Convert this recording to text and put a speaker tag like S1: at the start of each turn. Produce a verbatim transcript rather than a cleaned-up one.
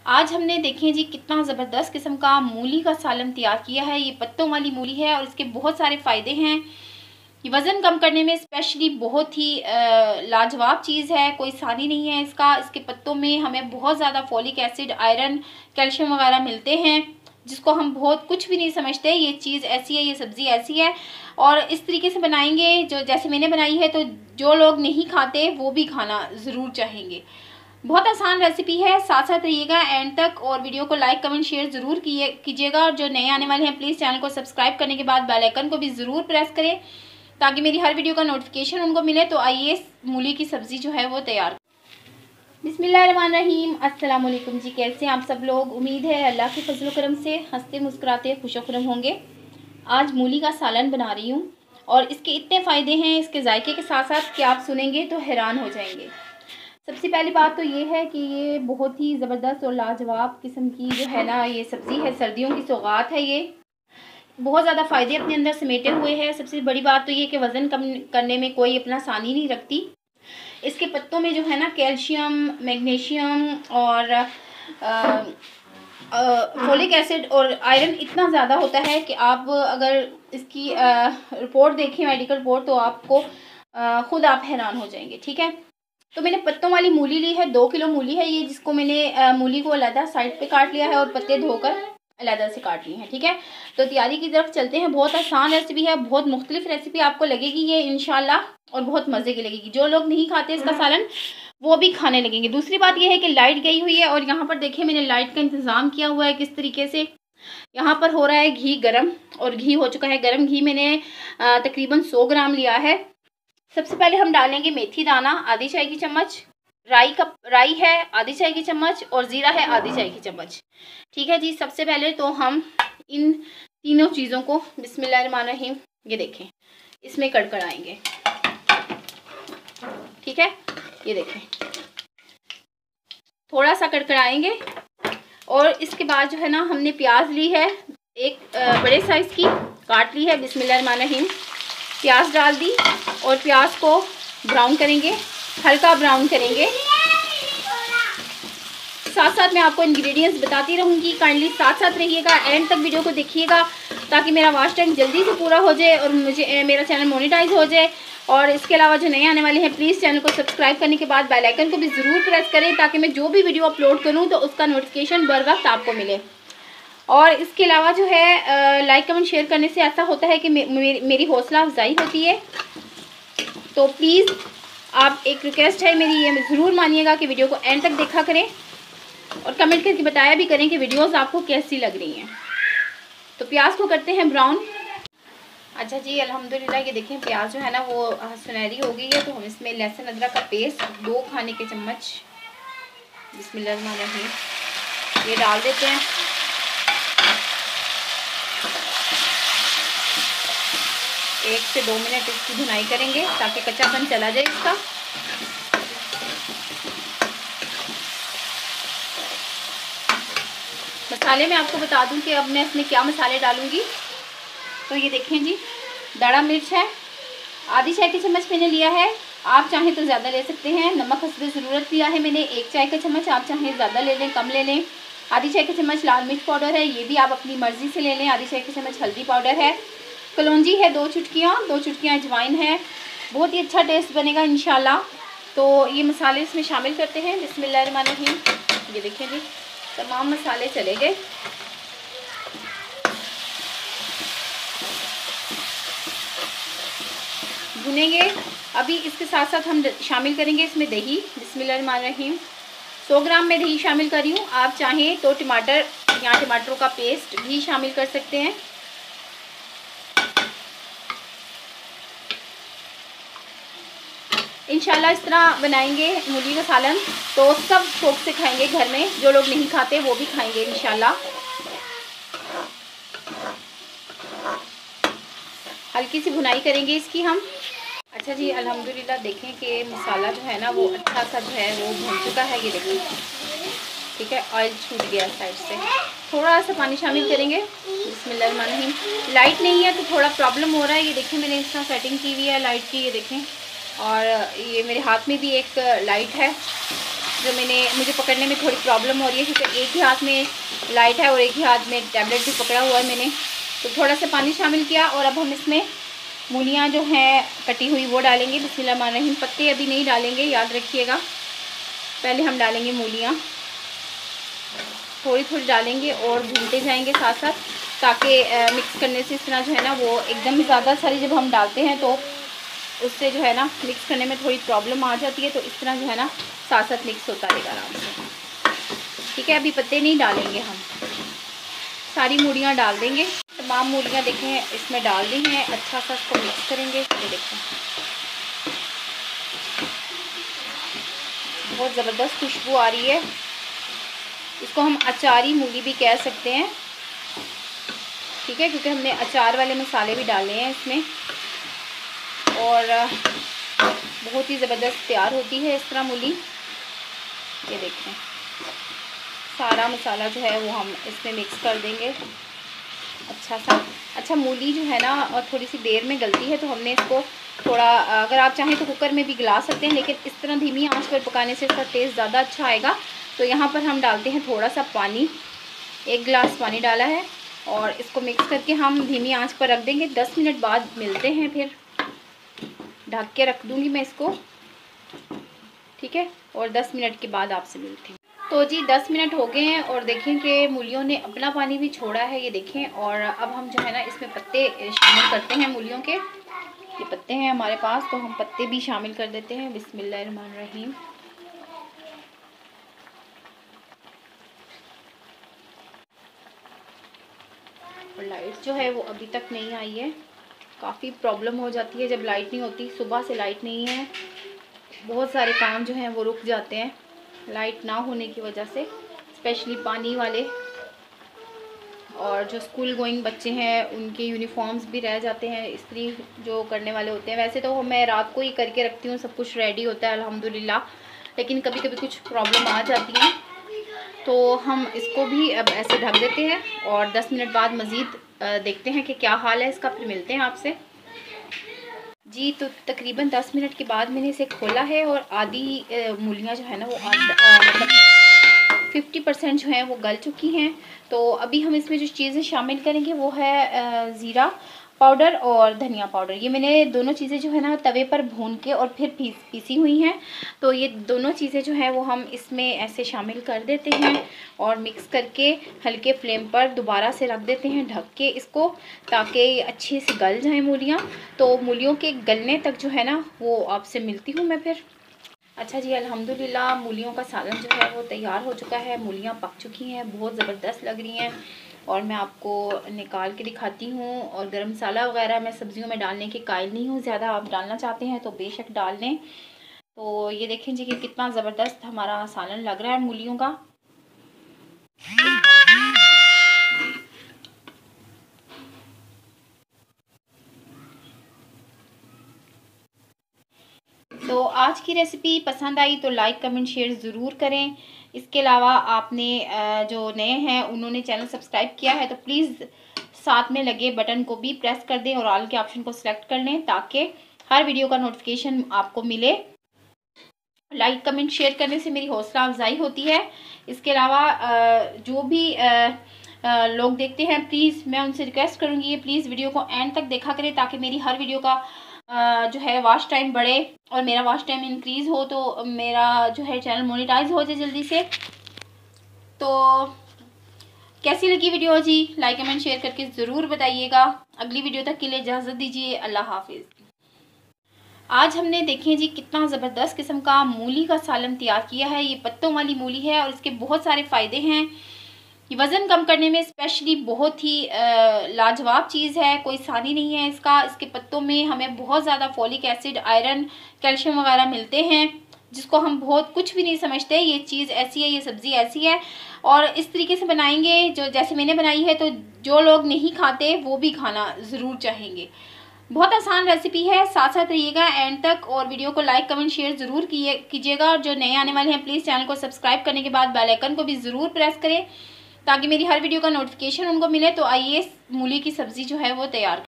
S1: आज हमने देखें जी कितना ज़बरदस्त किस्म का मूली का सालन तैयार किया है। ये पत्तों वाली मूली है और इसके बहुत सारे फ़ायदे हैं। ये वज़न कम करने में स्पेशली बहुत ही लाजवाब चीज़ है, कोई सानी नहीं है इसका। इसके पत्तों में हमें बहुत ज़्यादा फोलिक एसिड, आयरन, कैल्शियम वगैरह मिलते हैं, जिसको हम बहुत कुछ भी नहीं समझते। ये चीज़ ऐसी है, ये सब्ज़ी ऐसी है और इस तरीके से बनाएंगे जो जैसे मैंने बनाई है, तो जो लोग नहीं खाते वो भी खाना ज़रूर चाहेंगे। बहुत आसान रेसिपी है, साथ साथ रहिएगा एंड तक और वीडियो को लाइक कमेंट शेयर ज़रूर कीजिएगा। और जो नए आने वाले हैं प्लीज़ चैनल को सब्सक्राइब करने के बाद बेल आइकन को भी ज़रूर प्रेस करें ताकि मेरी हर वीडियो का नोटिफिकेशन उनको मिले। तो आइए मूली की सब्ज़ी जो है वो तैयार। बिस्मिल्लाहिर्रहमानिर्रहीम, अस्सलाम वालेकुम जी। कैसे हैं आप सब लोग? उम्मीद है अल्लाह के फजल करम से हंसते मुस्कुराते खुशोखुरम होंगे। आज मूली का सालन बना रही हूँ और इसके इतने फ़ायदे हैं इसके जायके के साथ साथ कि आप सुनेंगे तो हैरान हो जाएंगे। सबसे पहली बात तो ये है कि ये बहुत ही ज़बरदस्त और लाजवाब किस्म की जो है ना ये सब्ज़ी है, सर्दियों की सौगात है। ये बहुत ज़्यादा फ़ायदे अपने अंदर समेटे हुए है। सबसे बड़ी बात तो ये कि वज़न कम करने में कोई अपना सानी नहीं रखती। इसके पत्तों में जो है ना कैल्शियम, मैग्नीशियम और फोलिक एसिड और आयरन इतना ज़्यादा होता है कि आप अगर इसकी आ, रिपोर्ट देखें, मेडिकल रिपोर्ट, तो आपको आ, ख़ुद आप हैरान हो जाएंगे। ठीक है, तो मैंने पत्तों वाली मूली ली है, दो किलो मूली है ये, जिसको मैंने आ, मूली को अलग साइड पे काट लिया है और पत्ते धोकर अलग से काट लिए हैं। ठीक है, तो तैयारी की तरफ चलते हैं। बहुत आसान रेसिपी है, बहुत मुख्तलिफ रेसिपी आपको लगेगी ये इंशाल्लाह और बहुत मज़े की लगेगी। जो लोग नहीं खाते इसका सालन वो भी खाने लगेंगे। दूसरी बात यह है कि लाइट गई हुई है और यहाँ पर देखिए मैंने लाइट का इंतज़ाम किया हुआ है किस तरीके से। यहाँ पर हो रहा है घी गरम और घी हो चुका है गरम। घी मैंने तकरीबन सौ ग्राम लिया है। सबसे पहले हम डालेंगे मेथी दाना आधी चाय की चम्मच, राई का राई है आधी चाय की चम्मच और ज़ीरा है आधी चाय की चम्मच। ठीक है जी, सबसे पहले तो हम इन तीनों चीज़ों को बिस्मिल्लाहिर्रहमानिर्रहीम ये देखें इसमें कड़कड़ाएंगे। ठीक है, ये देखें थोड़ा सा कड़कड़ाएंगे और इसके बाद जो है ना हमने प्याज ली है एक बड़े साइज़ की, काट ली है। बिस्मिल्लाहिर्रहमानिर्रहीम प्याज डाल दी और प्याज को ब्राउन करेंगे, हल्का ब्राउन करेंगे। साथ साथ मैं आपको इंग्रेडिएंट्स बताती रहूँगी, काइंडली साथ साथ रहिएगा, एंड तक वीडियो को देखिएगा ताकि मेरा वॉच टाइम जल्दी से पूरा हो जाए और मुझे मेरा चैनल मोनेटाइज हो जाए। और इसके अलावा जो नए आने वाले हैं प्लीज़ चैनल को सब्सक्राइब करने के बाद बेल आइकन को भी ज़रूर प्रेस करें ताकि मैं जो भी वीडियो अपलोड करूँ तो उसका नोटिफिकेशन बर वक्त आपको मिले। और इसके अलावा जो है लाइक कमेंट शेयर करने से ऐसा होता है कि मे, मे, मेरी हौसला अफजाई होती है। तो प्लीज़ आप, एक रिक्वेस्ट है मेरी, ये ज़रूर मानिएगा कि वीडियो को एंड तक देखा करें और कमेंट करके बताया भी करें कि वीडियोस आपको कैसी लग रही हैं। तो प्याज को करते हैं ब्राउन। अच्छा जी, अल्हम्दुलिल्लाह ये देखें प्याज जो है ना वो सुनहरी हो गई है। तो हम इसमें लहसुन अदरक का पेस्ट दो खाने के चम्मच बिस्मिल्लाहिर्रहमानिर्रहीम ये डाल देते हैं। एक से दो मिनट इसकी भुनाई करेंगे ताकि कच्चापन चला जाए इसका। मसाले में आपको बता दूं कि अब मैं इसमें क्या मसाले डालूंगी। तो ये देखें जी, दाड़ा मिर्च है आधी चाय की चम्मच मैंने लिया है, आप चाहें तो ज़्यादा ले सकते हैं। नमक हस्बे ज़रूरत लिया है मैंने एक चाय का चम्मच, आप चाहें ज़्यादा ले लें कम ले लें। आधी चाय की चम्मच लाल मिर्च पाउडर है, ये भी आप अपनी मर्ज़ी से ले लें। आधी चाय की चम्मच हल्दी पाउडर है, कलौंजी है दो चुटकियाँ, दो चुटकियाँ अजवाइन है। बहुत ही अच्छा टेस्ट बनेगा इंशाल्लाह। तो ये मसाले इसमें शामिल करते हैं बिस्मिल्लाहिर्रहमानिर्रहीम। ये देखें जी तमाम मसाले चले गए। भुनेंगे। अभी इसके साथ साथ हम शामिल करेंगे इसमें दही। बिस्मिल्लाहिर्रहमानिर्रहीम सौ ग्राम में दही शामिल कर रही हूँ, आप चाहें तो टमाटर या टमाटरों का पेस्ट भी शामिल कर सकते हैं। इंशाल्लाह इस तरह बनाएंगे मूली का सालन तो सब शौक से खाएंगे घर में, जो लोग नहीं खाते वो भी खाएंगे इंशाल्लाह। हल्की सी भुनाई करेंगे इसकी हम। अच्छा जी, अल्हम्दुलिल्लाह देखें कि मसाला जो है ना वो अच्छा सा जो है वो भुन चुका है। ये देखें ठीक है, ऑयल छूट गया साइड से। थोड़ा सा पानी शामिल करेंगे बिस्मिल्लाहिर्रहमानिर्रहीम। लाइट नहीं है तो थोड़ा प्रॉब्लम हो रहा है। ये देखें मैंने इस तरह सेटिंग की हुई है लाइट की, ये देखें, और ये मेरे हाथ में भी एक लाइट है जो मैंने मुझे पकड़ने में थोड़ी प्रॉब्लम हो रही है क्योंकि एक ही हाथ में लाइट है और एक ही हाथ में टैबलेट भी पकड़ा हुआ है मैंने, तो थोड़ा सा पानी शामिल किया। और अब हम इसमें मूलियाँ जो हैं कटी हुई वो डालेंगे। बिस्मिल्लाहिर्रहमानिर्रहीम। पत्ते अभी नहीं डालेंगे, याद रखिएगा, पहले हम डालेंगे मूलियाँ, थोड़ी थोड़ी डालेंगे और भूनते जाएंगे साथ साथ, ताकि मिक्स करने से इस तरह जो है ना वो एकदम ज़्यादा सारी जब हम डालते हैं तो उससे जो है ना मिक्स करने में थोड़ी प्रॉब्लम आ जाती है। तो इस तरह जो है ना साथ साथ मिक्स होता रहेगा आराम से। ठीक है, अभी पत्ते नहीं डालेंगे, हम सारी मूलियाँ डाल देंगे। तमाम मूलियाँ देखें इसमें डाल दी हैं, अच्छा सा इसको मिक्स करेंगे। ये देखें बहुत ज़बरदस्त खुशबू आ रही है। इसको हम अचारी मूली भी कह सकते हैं। ठीक है, क्योंकि हमने अचार वाले मसाले भी डाले हैं इसमें और बहुत ही ज़बरदस्त तैयार होती है इस तरह मूली। ये देखें सारा मसाला जो है वो हम इसमें मिक्स कर देंगे अच्छा सा। अच्छा, मूली जो है ना और थोड़ी सी देर में गलती है, तो हमने इसको थोड़ा, अगर आप चाहें तो कुकर में भी गला सकते हैं, लेकिन इस तरह धीमी आंच पर पकाने से इसका टेस्ट ज़्यादा अच्छा आएगा। तो यहाँ पर हम डालते हैं थोड़ा सा पानी, एक गिलास पानी डाला है और इसको मिक्स करके हम धीमी आंच पर रख देंगे। दस मिनट बाद मिलते हैं, फिर ढक के रख दूँगी मैं इसको। ठीक है, और दस मिनट के बाद आपसे मिलती हूँ। तो जी दस मिनट हो गए हैं और देखें कि मूलियों ने अपना पानी भी छोड़ा है, ये देखें। और अब हम जो है ना इसमें पत्ते शामिल करते हैं मूलियों के। ये पत्ते हैं हमारे पास, तो हम पत्ते भी शामिल कर देते हैं। बिस्मिल्लाहिर्रहमानिर्रहीम। और लाइट जो है वो अभी तक नहीं आई है, काफ़ी प्रॉब्लम हो जाती है जब लाइट नहीं होती। सुबह से लाइट नहीं है, बहुत सारे काम जो हैं वो रुक जाते हैं लाइट ना होने की वजह से, स्पेशली पानी वाले और जो स्कूल गोइंग बच्चे हैं उनके यूनिफॉर्म्स भी रह जाते हैं, इस्त्री जो करने वाले होते हैं। वैसे तो मैं रात को ही करके रखती हूँ, सब कुछ रेडी होता है अल्हम्दुलिल्लाह, लेकिन कभी कभी कुछ प्रॉब्लम आ जाती हैं, तो हम इसको भी अब ऐसे ढक देते हैं और दस मिनट बाद मज़ीद देखते हैं कि क्या हाल है इसका, फिर मिलते हैं आपसे। जी तो तकरीबन दस मिनट के बाद मैंने इसे खोला है और आधी मूलियाँ जो है ना वो मतलब फिफ्टी परसेंट जो हैं वो गल चुकी हैं। तो अभी हम इसमें जो चीज़ें शामिल करेंगे वो है ज़ीरा पाउडर और धनिया पाउडर। ये मैंने दोनों चीज़ें जो है ना तवे पर भून के और फिर पीस पीसी हुई हैं। तो ये दोनों चीज़ें जो है वो हम इसमें ऐसे शामिल कर देते हैं और मिक्स करके हल्के फ्लेम पर दोबारा से रख देते हैं ढक के इसको, ताकि अच्छे से गल जाएं मूलियाँ। तो मूलियों के गलने तक जो है ना वो आपसे मिलती हूँ मैं फिर। अच्छा जी, अल्हम्दुलिल्लाह मूलियों का सालन जो है वो तैयार हो चुका है। मूलियाँ पक चुकी हैं, बहुत ज़बरदस्त लग रही हैं और मैं आपको निकाल के दिखाती हूँ। और गरम मसाला वगैरह मैं सब्ज़ियों में डालने की कायल नहीं हूँ ज़्यादा, आप डालना चाहते हैं तो बेशक डाल लें। तो ये देखें जी कि कितना ज़बरदस्त हमारा सालन लग रहा है मूलियों का। तो आज की रेसिपी पसंद आई तो लाइक कमेंट शेयर ज़रूर करें। इसके अलावा आपने जो नए हैं उन्होंने चैनल सब्सक्राइब किया है तो प्लीज़ साथ में लगे बटन को भी प्रेस कर दें और ऑल के ऑप्शन को सिलेक्ट कर लें, ताकि हर वीडियो का नोटिफिकेशन आपको मिले। लाइक कमेंट शेयर करने से मेरी हौसला अफजाई होती है। इसके अलावा जो भी लोग देखते हैं प्लीज़ मैं उनसे रिक्वेस्ट करूँगी ये प्लीज़ वीडियो को एंड तक देखा करें, ताकि मेरी हर वीडियो का जो है वॉच टाइम बढ़े और मेरा वॉच टाइम इंक्रीज़ हो, तो मेरा जो है चैनल मोनेटाइज हो जाए जल्दी से। तो कैसी लगी वीडियो जी, लाइक कमेंट शेयर करके ज़रूर बताइएगा। अगली वीडियो तक के लिए इजाज़त दीजिए, अल्लाह हाफिज़। आज हमने देखें जी कितना ज़बरदस्त किस्म का मूली का सालन तैयार किया है। ये पत्तों वाली मूली है और इसके बहुत सारे फ़ायदे हैं। ये वज़न कम करने में स्पेशली बहुत ही लाजवाब चीज़ है, कोई सानी नहीं है इसका। इसके पत्तों में हमें बहुत ज़्यादा फॉलिक एसिड, आयरन, कैल्शियम वगैरह मिलते हैं, जिसको हम बहुत कुछ भी नहीं समझते। ये चीज़ ऐसी है, ये सब्ज़ी ऐसी है और इस तरीके से बनाएंगे जो जैसे मैंने बनाई है, तो जो लोग नहीं खाते वो भी खाना ज़रूर चाहेंगे। बहुत आसान रेसिपी है, साथ साथ रहिएगा एंड तक और वीडियो को लाइक कमेंट शेयर ज़रूर कीजिएगा। और जो नए आने वाले हैं प्लीज़ चैनल को सब्सक्राइब करने के बाद बेल आइकन को भी ज़रूर प्रेस करें, ताकि मेरी हर वीडियो का नोटिफिकेशन उनको मिले। तो आइए मूली की सब्ज़ी जो है वो तैयार